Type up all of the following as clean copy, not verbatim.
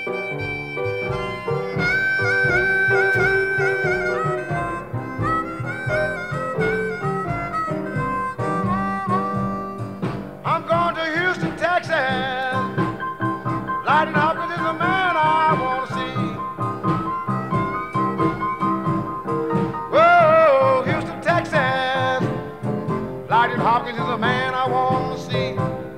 I'm going to Houston, Texas. Lightning Hopkins is the man I want to see. Whoa, Houston, Texas. Lightning Hopkins is the man I want to see.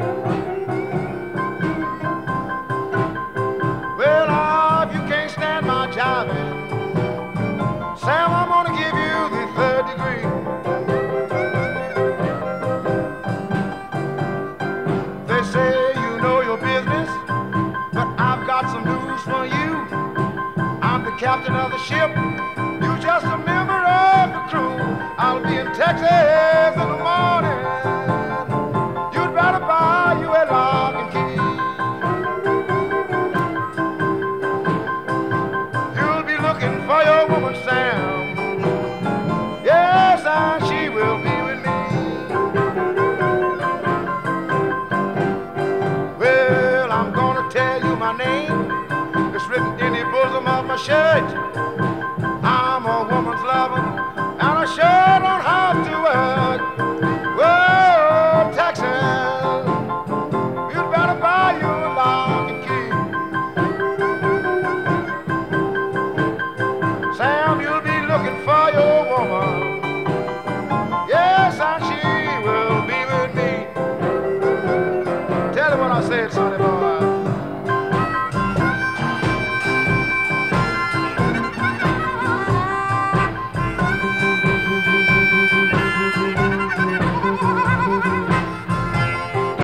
Well, if you can't stand my jiving, Sam, I'm gonna give you the third degree. They say you know your business, but I've got some news for you. I'm the captain of the ship, you just a member of the crew. I'll be in Texas in the morning. You'd better buy you a lock and key. You'll be looking for your woman, Sam. Yes, and she will be with me. Well, I'm gonna tell you my name. It's written in the bosom of my shirt. I'm a woman's lover, and I sure don't have to work. Whoa, Texas, you'd better buy you a lock and key. Sam, you'll be looking for your woman. Yes, and she will be with me. Tell her what I said, sonny boy.